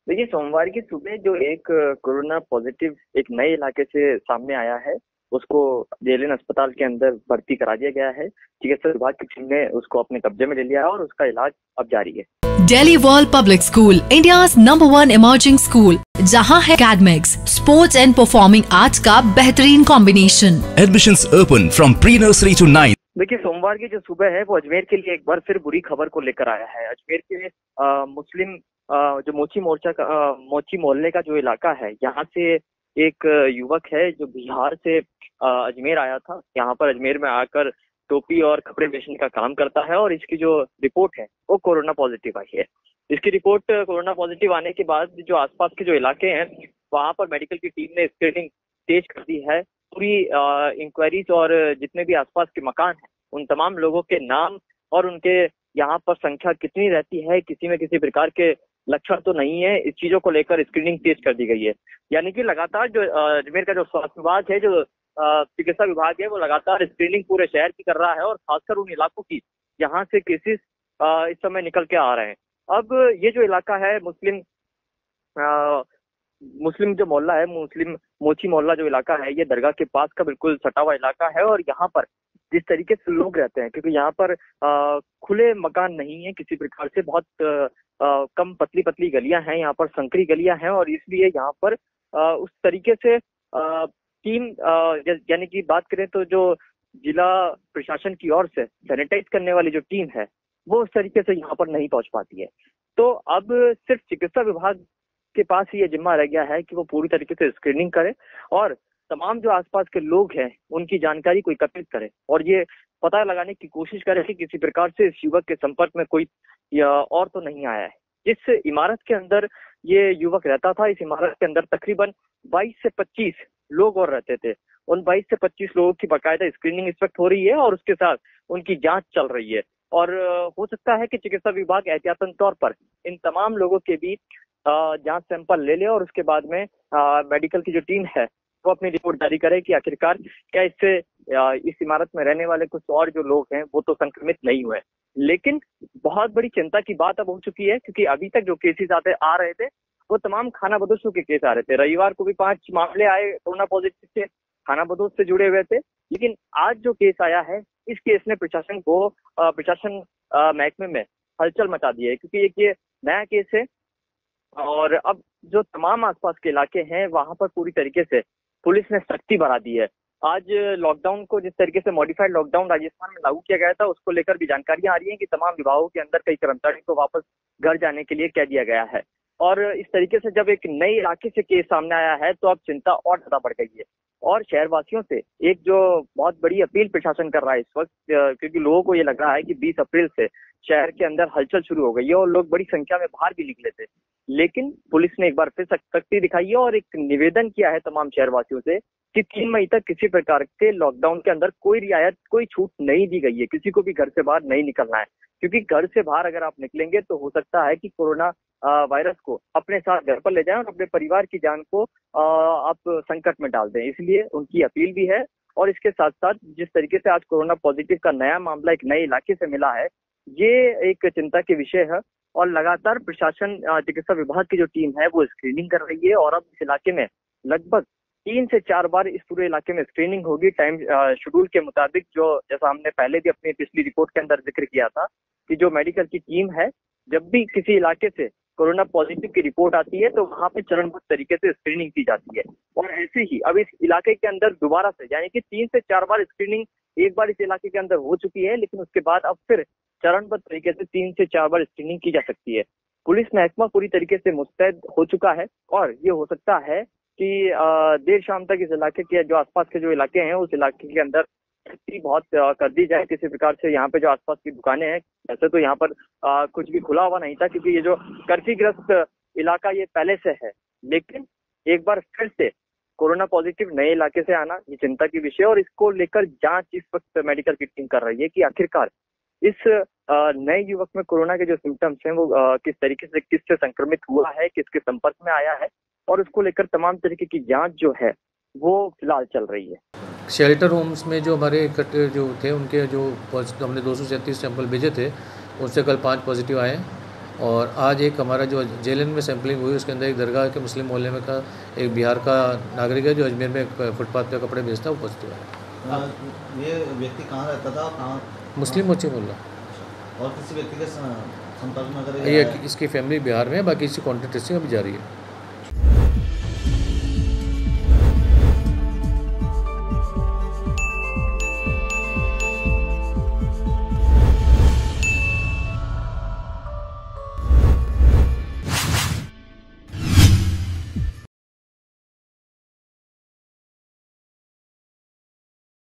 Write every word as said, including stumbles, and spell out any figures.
देखिए, सोमवार की सुबह जो एक अ, कोरोना पॉजिटिव एक नए इलाके से सामने आया है, उसको जेएलएन अस्पताल के अंदर भर्ती करा दिया गया है। चिकित्सा विभाग की टीम ने उसको अपने कब्जे में ले लिया है और उसका इलाज अब जारी है। Delhi World Public School, India's number one emerging school, जहां है academics, sports and performing arts का बेहतरीन combination. Admissions open from pre-nursery to ninth. देखिए, सोमवार की जो सुबह है वो अजमेर के लिए एक बार फिर बुरी खबर को लेकर आया है। अजमेर के अ, मुस्लिम अ, जो मोची मोर्चा का अ, मोची मोहल्ले का जो इलाका है, यहाँ से एक अ, युवक है जो बिहार से अ, अजमेर आया था। यहाँ पर अजमेर में आकर टोपी और कपड़े बेचने का काम करता है और इसकी जो रिपोर्ट है वो कोरोना पॉजिटिव आई है। इसकी रिपोर्ट अ, कोरोना पॉजिटिव आने के बाद जो आसपास के जो इलाके हैं वहाँ पर मेडिकल की टीम ने स्क्रीनिंग तेज कर दी है। पूरी इंक्वायरीज और जितने भी आसपास के मकान हैं उन तमाम लोगों के नाम और उनके यहाँ पर संख्या कितनी रहती है, किसी में किसी प्रकार के लक्षण तो नहीं है, इस चीजों को लेकर स्क्रीनिंग तेज कर दी गई है। यानी कि लगातार जो अ, अजमेर का जो स्वास्थ्य विभाग है, जो अ, चिकित्सा विभाग है, वो लगातार स्क्रीनिंग पूरे शहर की कर रहा है और खासकर उन इलाकों की जहाँ से केसेस इस समय निकल के आ रहे हैं। अब ये जो इलाका है मुस्लिम अ, मुस्लिम जो मोहल्ला है, मुस्लिम मोची मोहल्ला जो इलाका है, ये दरगाह के पास का बिल्कुल सटा हुआ इलाका है और यहाँ पर जिस तरीके से लोग रहते हैं, क्योंकि यहाँ पर आ, खुले मकान नहीं है किसी प्रकार से, बहुत आ, आ, कम पतली पतली गलियां हैं, यहाँ पर संकरी गलियां हैं और इसलिए यहाँ पर आ, उस तरीके से आ, टीम आ, या- यानी कि बात करें तो जो जिला प्रशासन की ओर से सैनिटाइज करने वाली जो टीम है वो उस तरीके से यहाँ पर नहीं पहुंच पाती है। तो अब सिर्फ चिकित्सा विभाग के पास ही ये जिम्मा रह गया है कि वो पूरी तरीके से स्क्रीनिंग करे और तमाम जो आसपास के लोग हैं उनकी जानकारी को एकत्रित करे और ये पता लगाने की कोशिश करे कि किसी प्रकार से इस युवक के संपर्क में कोई या और तो नहीं आया है। जिस इमारत के अंदर ये युवक रहता था, इस इमारत के अंदर तकरीबन बाईस से पच्चीस लोग और रहते थे। उन बाईस से पच्चीस लोगों की बाकायदा स्क्रीनिंग इस वक्त हो रही है और उसके साथ उनकी जांच चल रही है और अ, हो सकता है कि चिकित्सा विभाग एहतियातन तौर पर इन तमाम लोगों के बीच अ, जांच सैंपल ले ले और उसके बाद में अ, मेडिकल की जो टीम है वो अपनी रिपोर्ट जारी करे कि आखिरकार क्या इससे अ, इस इमारत में रहने वाले कुछ और जो लोग हैं वो तो संक्रमित नहीं हुए। लेकिन बहुत बड़ी चिंता की बात अब हो चुकी है, क्योंकि अभी तक जो केसेस आते आ रहे थे वो तमाम खाना बदोशों के केस आ रहे थे। रविवार को भी पांच मामले आए कोरोना पॉजिटिव के, खाना बदोश से जुड़े हुए थे। लेकिन आज जो केस आया है, इस केस ने प्रशासन को अ, प्रशासन अ, महकमे में हलचल मचा दी है, क्योंकि एक ये नया केस है और अब जो तमाम आसपास के इलाके हैं वहां पर पूरी तरीके से पुलिस ने सख्ती बढ़ा दी है। आज लॉकडाउन को जिस तरीके से मॉडिफाइड लॉकडाउन राजस्थान में लागू किया गया था, उसको लेकर भी जानकारियां आ रही हैं कि तमाम विभागों के अंदर कई कर्मचारियों को वापस घर जाने के लिए कह दिया गया है। और इस तरीके से जब एक नए इलाके से केस सामने आया है तो अब चिंता और ज्यादा बढ़ गई है और शहरवासियों से एक जो बहुत बड़ी अपील प्रशासन कर रहा है इस वक्त, अ, क्योंकि लोगों को ये लग रहा है कि बीस अप्रैल से शहर के अंदर हलचल शुरू हो गई है और लोग बड़ी संख्या में बाहर भी निकले थे। लेकिन पुलिस ने एक बार फिर सख्ती दिखाई है और एक निवेदन किया है तमाम शहरवासियों से कि तीन मई तक किसी प्रकार के लॉकडाउन के अंदर कोई रियायत, कोई छूट नहीं दी गई है, किसी को भी घर से बाहर नहीं निकलना है। क्योंकि घर से बाहर अगर आप निकलेंगे तो हो सकता है कि कोरोना अ, वायरस को अपने साथ घर पर ले जाएं और अपने परिवार की जान को अ, आप संकट में डाल दें। इसलिए उनकी अपील भी है और इसके साथ साथ जिस तरीके से आज कोरोना पॉजिटिव का नया मामला एक नए इलाके से मिला है, ये एक चिंता के विषय है और लगातार प्रशासन अ, चिकित्सा विभाग की जो टीम है वो स्क्रीनिंग कर रही है और अब इस इलाके में लगभग तीन से चार बार इस पूरे इलाके में स्क्रीनिंग होगी टाइम शेड्यूल के मुताबिक। जो जैसा हमने पहले भी अपनी पिछली रिपोर्ट के अंदर जिक्र किया था कि जो मेडिकल की टीम है, जब भी किसी इलाके से कोरोना पॉजिटिव की रिपोर्ट आती है तो वहां पे चरणबद्ध तरीके से स्क्रीनिंग की जाती है। और ऐसे ही अब इस इलाके के अंदर दोबारा से यानी कि तीन से चार बार स्क्रीनिंग एक बार इस इलाके के अंदर हो चुकी है, लेकिन उसके बाद अब फिर चरणबद्ध तरीके से तीन से चार बार स्क्रीनिंग की जा सकती है। पुलिस महकमा पूरी तरीके से मुस्तैद हो चुका है और ये हो सकता है कि अ, देर शाम तक इस इलाके के जो आसपास के जो इलाके हैं उस इलाके के अंदर सख्ती बहुत अ, कर दी जाए किसी प्रकार से। यहाँ पे जो आसपास की दुकानें हैं, वैसे तो यहाँ पर अ, कुछ भी खुला हुआ नहीं था क्योंकि ये जो कर्फ्यूग्रस्त इलाका ये पहले से है, लेकिन एक बार फिर से कोरोना पॉजिटिव नए इलाके से आना ये चिंता की विषय है और इसको लेकर जांच इस वक्त मेडिकल की टीम कर रही है कि आखिरकार इस अ, नए युवक में कोरोना के जो सिम्टम्स हैं वो अ, किस तरीके से किससे संक्रमित हुआ है, किसके संपर्क में आया है और उसको लेकर तमाम तरीके की जांच जो है वो फिलहाल चल रही है। शेल्टर होम्स में जो हमारे इकट्ठे जो थे उनके जो पॉजिटिव हमने दो सौ सैंतीस सैंपल भेजे थे, उससे कल पाँच पॉजिटिव आए और आज एक हमारा जो जेलन में सैंपलिंग हुई उसके अंदर एक दरगाह के मुस्लिम मोहल्ले में का एक बिहार का नागरिक है जो अजमेर में फुटपाथ पे कपड़े बेचता है, वो पॉजिटिव है। ये व्यक्ति कहाँ रहता था, कहाँ? मुस्लिम मोची मोहल्ला। और किसी व्यक्ति के संपर्क में अगर ये इसकी फैमिली बिहार में है, बाकी इसकी कॉन्टेक्ट ट्रेसिंग अभी जारी है।